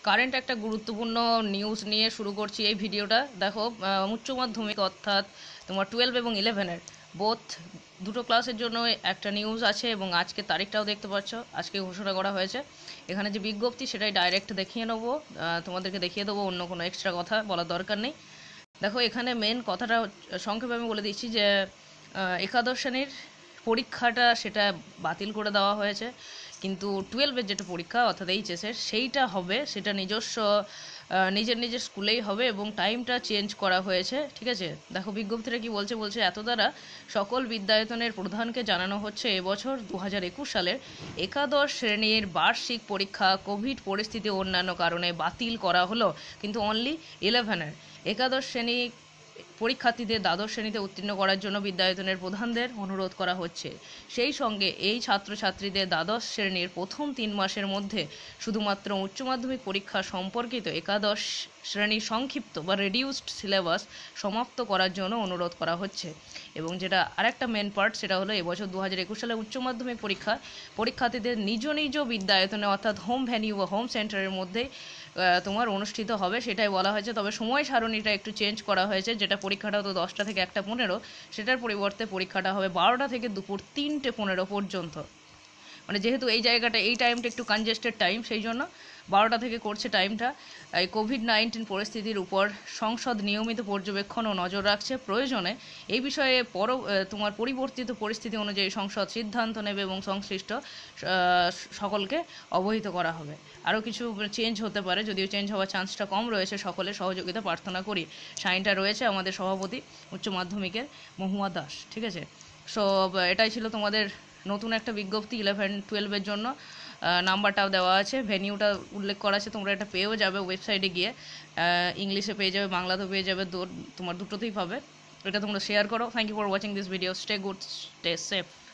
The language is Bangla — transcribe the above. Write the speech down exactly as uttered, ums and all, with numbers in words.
কারেন্ট একটা গুরুত্বপূর্ণ নিউজ নিয়ে শুরু করছি এই ভিডিওটা। দেখো, উচ্চ মাধ্যমিক অর্থাৎ তোমার টুয়েলভ এবং ইলেভেনের বোথ দুটো ক্লাসের জন্য একটা নিউজ আছে এবং আজকে তারিখটাও দেখতে পাচ্ছ, আজকে ঘোষণা করা হয়েছে। এখানে যে বিজ্ঞপ্তি সেটাই ডাইরেক্ট দেখিয়ে নেবো, তোমাদেরকে দেখিয়ে দেবো, অন্য কোনো এক্সট্রা কথা বলার দরকার নেই। দেখো, এখানে মেন কথাটা সংক্ষেপে আমি বলে দিচ্ছি যে একাদশ শ্রেণীর পরীক্ষাটা সেটা বাতিল করে দেওয়া হয়েছে, কিন্তু টুয়েলভের যেটা পরীক্ষা অর্থাৎ এইচএসের সেইটা হবে, সেটা নিজস্ব নিজের নিজের স্কুলেই হবে এবং টাইমটা চেঞ্জ করা হয়েছে। ঠিক আছে, দেখো বিজ্ঞপ্তিটা কি বলছে বলছে এত দ্বারা সকল বিদ্যায়তনের প্রধানকে জানানো হচ্ছে এবছর দু হাজার একুশ সালের একাদশ শ্রেণীর বার্ষিক পরীক্ষা কোভিড পরিস্থিতি অন্যান্য কারণে বাতিল করা হলো, কিন্তু অনলি ইলেভেনের একাদশ শ্রেণী পরীক্ষার্থীদের দ্বাদশ শ্রেণীতে উত্তীর্ণ করার জন্য বিদ্যায়তনের প্রধানদের অনুরোধ করা হচ্ছে। সেই সঙ্গে এই ছাত্রছাত্রীদের দ্বাদশ শ্রেণীর প্রথম তিন মাসের মধ্যে শুধুমাত্র উচ্চ মাধ্যমিক পরীক্ষা সম্পর্কিত একাদশ শ্রেণীর সংক্ষিপ্ত বা রেডিউসড সিলেবাস সমাপ্ত করার জন্য অনুরোধ করা হচ্ছে। এবং যেটা আরেকটা মেন পার্ট, সেটা হলো এবছর দু হাজার একুশ সালে উচ্চ মাধ্যমিক পরীক্ষা পরীক্ষার্থীদের নিজ নিজ বিদ্যায়তনে অর্থাৎ হোম ভ্যানিউ বা হোম সেন্টারের মধ্যেই তোমার অনুষ্ঠিত হবে, সেটাই বলা হয়েছে। তবে সময় সারণীটা একটু চেঞ্জ করা হয়েছে, যেটা পরীক্ষাটা হতো দশটা থেকে একটা পনেরো, সেটার পরিবর্তে পরীক্ষাটা হবে বারোটা থেকে দুপুর তিনটে পনেরো পর্যন্ত। মানে যেহেতু এই জায়গাটা এই টাইমটা একটু কনজেস্টেড টাইম, সেই জন্য বারোটা থেকে করছে টাইমটা। এই কোভিড নাইন্টিন পরিস্থিতির উপর সংসদ নিয়মিত পর্যবেক্ষণ ও নজর রাখছে, প্রয়োজনে এই বিষয়ে পর তোমার পরিবর্তিত পরিস্থিতি অনুযায়ী সংসদ সিদ্ধান্ত নেবে এবং সংশ্লিষ্ট সকলকে অবহিত করা হবে। আরও কিছু চেঞ্জ হতে পারে, যদিও চেঞ্জ হওয়ার চান্সটা কম রয়েছে। সকলের সহযোগিতা প্রার্থনা করি। সাইনটা রয়েছে আমাদের সভাপতি উচ্চ মাধ্যমিকের মহুয়া দাস। ঠিক আছে, সো এটাই ছিল তোমাদের নতুন একটা বিজ্ঞপ্তি ইলেভেন টুয়েলভের জন্য। নাম্বারটাও দেওয়া আছে, ভেনিউটা উল্লেখ করা আছে, তোমরা এটা পেয়েও যাবে ওয়েবসাইটে গিয়ে। ইংলিশে পেয়ে যাবে, বাংলাতেও পেয়ে যাবে, তোমার দুটোতেই পাবে। এটা তোমরা শেয়ার করো। Thank you for watching this video. Stay good, stay safe.